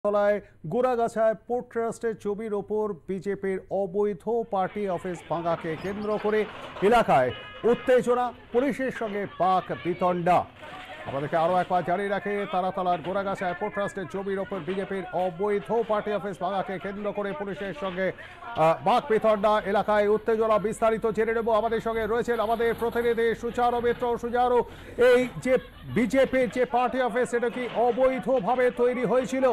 তলায় গোড়াগাছায় পোর্ট ট্রাস্টের ছবির ওপর বিজেপির অবৈধ পার্টি অফিস ভাঙাকে কেন্দ্র করে এলাকায় উত্তেজনা, পুলিশের সঙ্গে বাক বিতণ্ডা। আমাদেরকে আরো একবার জানিয়ে রাখে, তারাতলার গোড়াগাছায় পোর্ট ট্রাস্টের ছবির ওপর বিজেপির অবৈধ পার্টি অফিস ভাঙাকে কেন্দ্র করে পুলিশের সঙ্গে বাক বিতণ্ডা, এলাকায় উত্তেজনা। বিস্তারিত জেনে নেব। আমাদের সঙ্গে রয়েছেন আমাদের প্রতিনিধি সুচারু মিত্র। সুচারু, এই যে বিজেপির যে পার্টি অফিস, এটা কি অবৈধভাবে তৈরি হয়েছিল?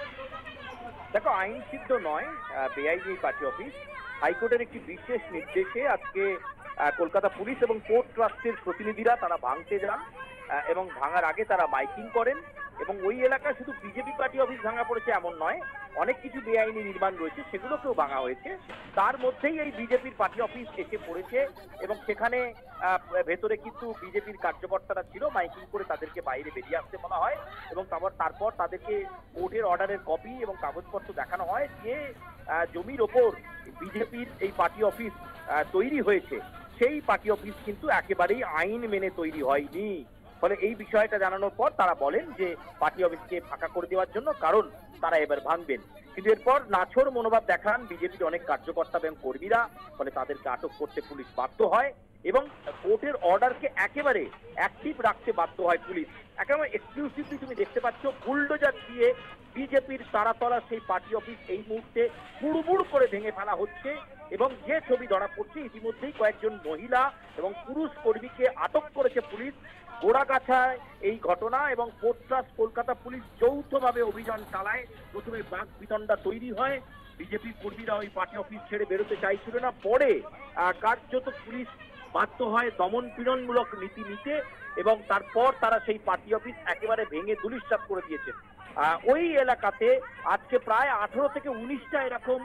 দেখো, আইন সিদ্ধ নয়, বেআইনি পার্টি অফিস। হাইকোর্টের একটি বিশেষ নির্দেশে আজকে কলকাতা পুলিশ এবং পোর্ট ট্রাস্টের প্রতিনিধিরা তারা ভাঙতে যান এবং ভাঙার আগে তারা মাইকিং করেন। এবং ওই এলাকায় শুধু বিজেপি পার্টি অফিস ভাঙা পড়েছে এমন নয়, অনেক কিছু বেআইনি নির্মাণ রয়েছে, সেগুলোকেও ভাঙা হয়েছে। তার মধ্যেই এই বিজেপির পার্টি অফিস এসে পড়েছে এবং সেখানে ভেতরে কিন্তু বিজেপির কার্যকর্তারা ছিল। মাইকিং করে তাদেরকে বাইরে বেরিয়ে আসতে বলা হয় এবং তারপর তাদেরকে কোর্টের অর্ডারের কপি এবং কাগজপত্র দেখানো হয় যে জমির ওপর বিজেপির এই পার্টি অফিস তৈরি হয়েছে, সেই পার্টি অফিস কিন্তু একেবারেই আইন মেনে তৈরি হয়নি। ফলে এই বিষয়টা জানানোর পর তারা বলেন যে পার্টি অফিসকে ফাঁকা করে দেওয়ার জন্য, কারণ তারা এবার ভাঙবেন। কিন্তু এরপর নাছোড় মনোভাব দেখান বিজেপির অনেক কার্যকর্তা এবং কর্মীরা। ফলে তাদেরকে আটক করতে পুলিশ বাধ্য হয় এবং কোর্টের অর্ডারকে একেবারে অ্যাক্টিভ রাখতে বাধ্য হয় পুলিশ। একেবারে এক্সক্লুসিভলি তুমি দেখতে পাচ্ছ বুলডোজার দিয়ে বিজেপির তারাতলা সেই পার্টি অফিস এই মুহূর্তে বুড়বুড় করে ভেঙে ফেলা হচ্ছে। এবং যে ছবি ধরা পড়ছে, ইতিমধ্যেই কয়েকজন মহিলা এবং পুরুষ কর্মীকে আটক করেছে পুলিশ। গোড়াগাছায় এই ঘটনা এবং পোর্ট ট্রাস্ট কলকাতা পুলিশ যৌথভাবে অভিযান চালায়। প্রথমে বাক বিতণ্ডা তৈরি হয়, বিজেপির কর্মীরা ওই পার্টি অফিস ছেড়ে বেরোতে চাইছিল না। পরে কার্যত পুলিশ বাধ্য হয় দমন পীড়নমূলক নীতি নিতে এবং তারপর তারা সেই পার্টি অফিস একেবারে ভেঙে ধূলিসাৎ করে দিয়েছেন। ওই এলাকাতে আজকে প্রায় 18 থেকে 19টা এরকম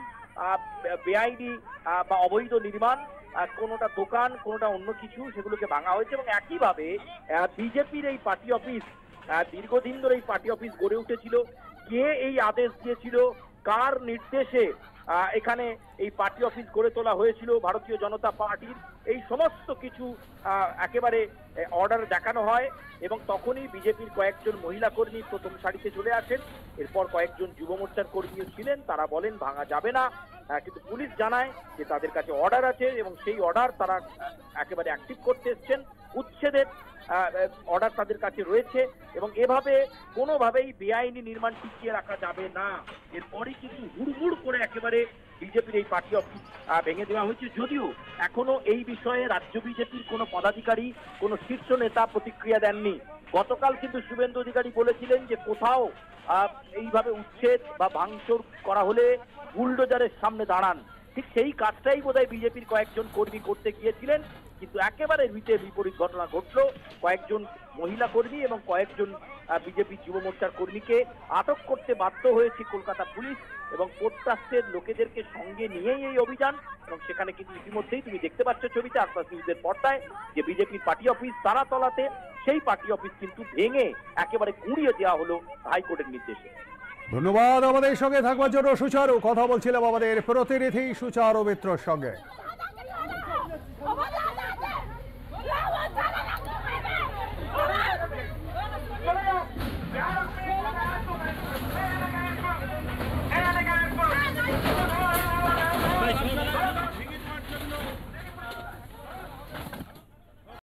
বেআইনি বা অবৈধ নির্মাণ, কোনোটা দোকান, কোনোটা অন্য কিছু, সেগুলোকে ভাঙা হয়েছে। এবং একইভাবে বিজেপির এই পার্টি অফিস, দীর্ঘদিন ধরে এই পার্টি অফিস গড়ে উঠেছিল। কে এই আদেশ দিয়েছিল, কার নির্দেশে এখানে এই পার্টি অফিস গড়ে তোলা হয়েছিল ভারতীয় জনতা পার্টির, এই সমস্ত কিছু একেবারে অর্ডার দেখানো হয়। এবং তখনই বিজেপির কয়েকজন মহিলা কর্মী প্রথম সারিতে চলে আসেন। এরপর কয়েকজন যুব মোর্চার কর্মীও ছিলেন, তারা বলেন ভাঙা যাবে না। কিন্তু পুলিশ জানায় যে তাদের কাছে অর্ডার আছে এবং সেই অর্ডার তারা একেবারে অ্যাক্টিভ করতে এসছেন। উচ্ছেদের অর্ডার তাদের কাছে রয়েছে এবং এভাবে কোনোভাবেই বেআইনি নির্মাণ টিকিয়ে রাখা যাবে না। এরপরই কিন্তু হুড়হুড় করে একেবারে বিজেপির এই পার্টি অফিস ভেঙে দেওয়া হয়েছে। যদিও এখনো এই বিষয়ে রাজ্য বিজেপির কোনো পদাধিকারী, কোনো শীর্ষ নেতা প্রতিক্রিয়া দেননি। গতকাল কিন্তু শুভেন্দু অধিকারী বলেছিলেন যে কোথাও এইভাবে উচ্ছেদ বা ভাঙচুর করা হলে বুলডোজারের সামনে দাঁড়ান। ঠিক সেই কাজটাই বোধহয় বিজেপির কয়েকজন কর্মী করতে গিয়েছিলেন, কিন্তু একেবারে বিপরীত ঘটনা ঘটলো। কয়েকজন মহিলা কর্মী এবং কয়েকজন বিজেপি যুব মোর্চার কর্মীকে আটক করতে বাধ্য হয়েছে কলকাতা পুলিশ এবং পোর্ট ট্রাস্টের লোকেদেরকে সঙ্গে নিয়েই এই অভিযান। এবং সেখানে কিন্তু ইতিমধ্যেই তুমি দেখতে পাচ্ছ ছবিতে, আশপাশ নিউজের পর্দায়, যে বিজেপির পার্টি অফিস তারাতলাতে, সেই পার্টি অফিস কিন্তু ভেঙে একেবারে গুঁড়িয়ে দেওয়া হলো হাইকোর্টের নির্দেশে। ধন্যবাদ আমাদের সঙ্গে থাকবার জন্য সুচারু। কথা বলছিলাম আমাদের প্রতিনিধি সুচারু মিত্রর সঙ্গে।